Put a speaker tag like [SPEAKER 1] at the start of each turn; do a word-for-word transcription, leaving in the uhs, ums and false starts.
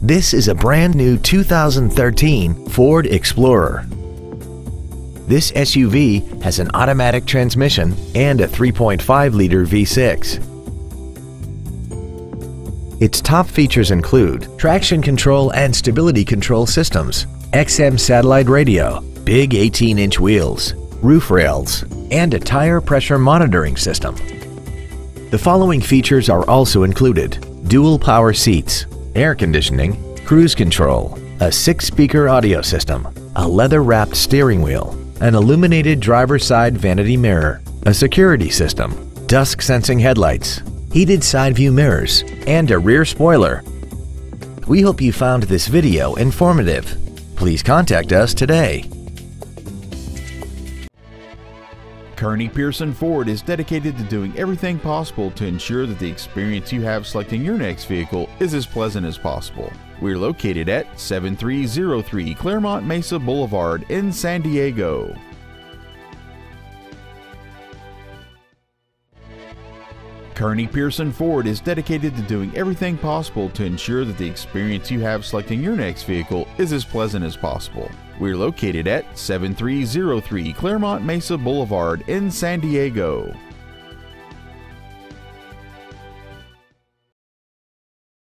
[SPEAKER 1] This is a brand new two thousand thirteen Ford Explorer. This S U V has an automatic transmission and a three point five liter V six. Its top features include traction control and stability control systems, X M satellite radio, big eighteen inch wheels, roof rails, and a tire pressure monitoring system. The following features are also included: dual power seats, air conditioning, cruise control, a six speaker audio system, a leather-wrapped steering wheel, an illuminated driver's side vanity mirror, a security system, dusk-sensing headlights, heated side view mirrors, and a rear spoiler. We hope you found this video informative. Please contact us today.
[SPEAKER 2] Kearney Pearson Ford is dedicated to doing everything possible to ensure that the experience you have selecting your next vehicle is as pleasant as possible. We're located at seven three zero three Claremont Mesa Boulevard in San Diego. Kearney Pearson Ford is dedicated to doing everything possible to ensure that the experience you have selecting your next vehicle is as pleasant as possible. We're located at seven three zero three Claremont Mesa Boulevard in San Diego.